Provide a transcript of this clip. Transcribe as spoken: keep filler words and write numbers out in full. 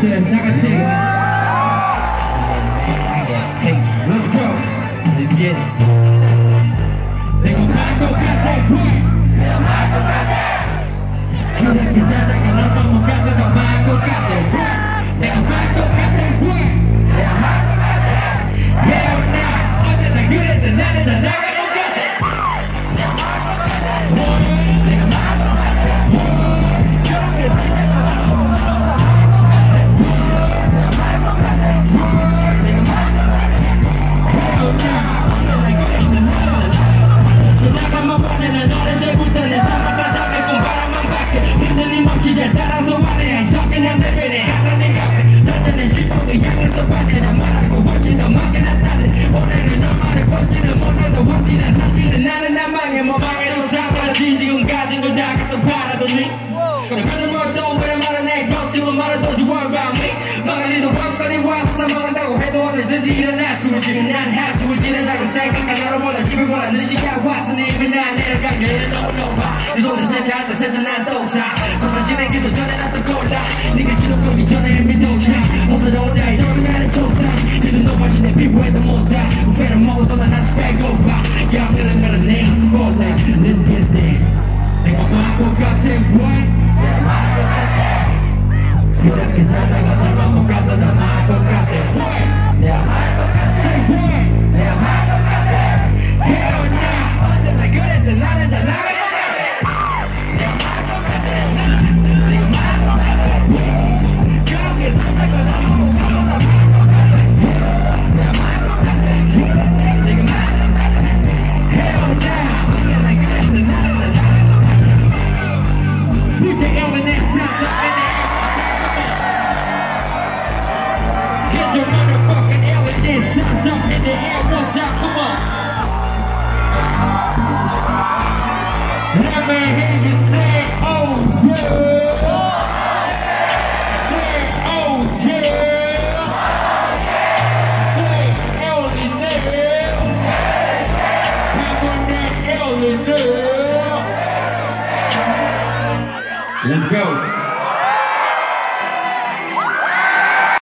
때 다 같이 Let's go Let's get it. 내가 말고 같아 boy 내가 말고 같아 그렇게 살다가 너만 못 가서 너 말고 같아 boy 내가 말고 같아 boy 내가 말고 같아 Yeah or now 언제나 그랬던 나는 다 나가 못 같아 내가 말고 같아 boy 내가 말고 같아 boy 그렇게 살다가 너만 못 가서 너 말고 같아 boy 내가 말고 같아 boy 내가 말고 같아 Yeah or now 언제나 그랬던 나는 다 나가만 보내는 어른들부터 내 삶을 다 삼백군 바람만 밖에 흔들림 없이 잘 따라서 와내 I'm talking I'm living it 항상 내 곁에 전전엔 실패도 향해서 반해 난 말하고 훨씬 더 많게 나타내 오늘은 너만의 번지는 몰라도 확실한 사실은 나는 난 망해 뭐 망해도 사라진 지금 가진 걸 다 갖다 팔아도니 그런 말도 왜 말하네 걱정은 말아도 you worry about me 망할 일도 없거니 와서 망한다고 해도 언제든지 일어날 수 있지는 난 할 수 있지는 작은 생각 하나로보다 십을 원하는 시간 왔으니 이미 난 내려가게 해도 올라와 네 동생 세차할 때 세차 난 또사 도산 진행기도 전에 난 또 골라 네가 시도 끌기 전에 이미 도착 어서러운 나이 너는 나는 도산 니는 높아시 내 피부에도 못다 우회를 먹어도 난 아직 배고파 양들은 가는 내 스포트라이트 Let's get this 내가 말고 같아 boy 내가 말고 같아 그렇게 살다가 너만 못 가서 나 말고 같아 boy 내가 말고 같아 say boy 내가 말고 같아 Here or now 언제나 그랬던 나는 잘 나갈 것 같아 내가 말고 같아 내가 말고 같아 그렇게 살다가 너만 못 가서 나 말고 같아 내가 말고 같아 내가 말고 같아 Here or now 언제나 그랬던 나는 잘 나갈 것 같아 Put your evidence hands up in the air Get your motherfucking evidence hands up in the air one time, come on Let me hear you say, oh yeah Say, oh yeah Say, Ellie there Come on now, Ellie there Let's go